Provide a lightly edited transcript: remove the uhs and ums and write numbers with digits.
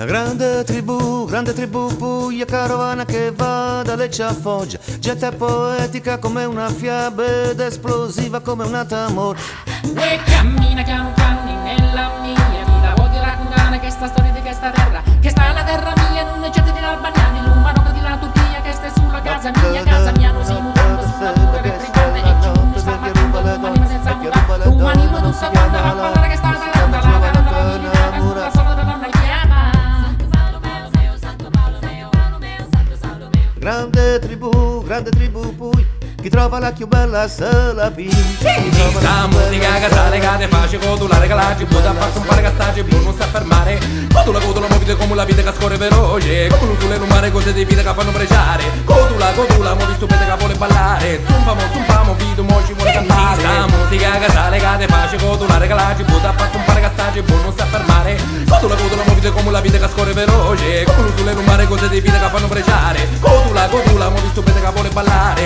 grande tribù Puglia, carovana che va da Lecce a Foggia, gente poetica come una fiaba ed esplosiva come una tamor. E cammina piano piano nella mia vita, voglio raccontare questa storia di questa terra, che sta alla terra mia, non è gente di Albaniani, l'umano di la Turchia, che sta sulla casa mia, non si mutando sulla pure per brigate, e chi non sta parlando l'umanima senza mutare, l'umanima non sa quando a parlare che sta la caranda, la sola della donna chiama. Grande tribù Puglia, chi trova la più bella se la piglia. Questa musica che sale che te face codulare, che la ci butta a farsi un pare che stage più non sa fermare. Codula muovite come la vita che scorre veloce, come un sulle rumare cose di vita che fanno brecciare. Codula, muovi stupende che vuole ballare, zumpamo, video mo ci vuole cantare. Questa musica che sale che te face codulare, che la ci butta a farsi un pare che stage più non sa fermare. Codula, muovite come la vita che scorre veloce, come un sulle rumare cose di vita che fanno brecciare. Codula, muovi stupende che vuole ballare.